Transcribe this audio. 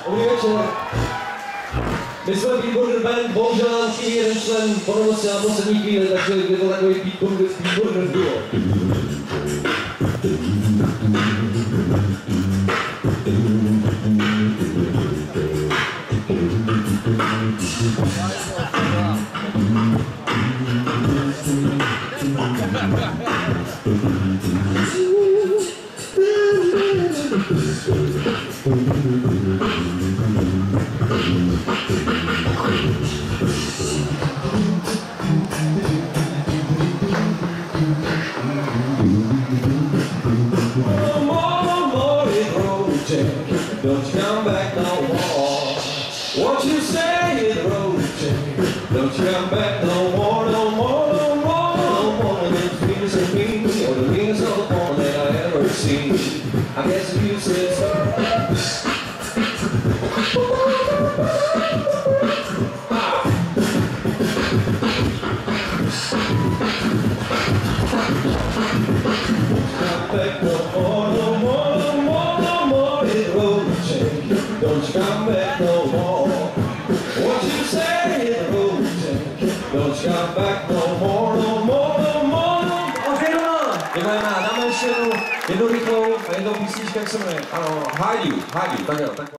Dobrý večer. My jsme Beatburger Band, bohužel nám chybí jeden člen, ponovo se na poslední chvíli, takže je to takový Beatburger duo. Don't you come back no more. What you say is road check. Don't you come back no more, no more, no more, no more than the things of me or the things of the one that I ever seen. I guess if you said so. Come back no more, no more, no more, no more. It's road check. Don't you come back no more. What you say is road check. Don't you come back no more, no more, no more, no more. Ok, děkujeme. Dáme ještě jednu rychlou písničku, jak se jmenuje. Ano, Heidi, tak jo.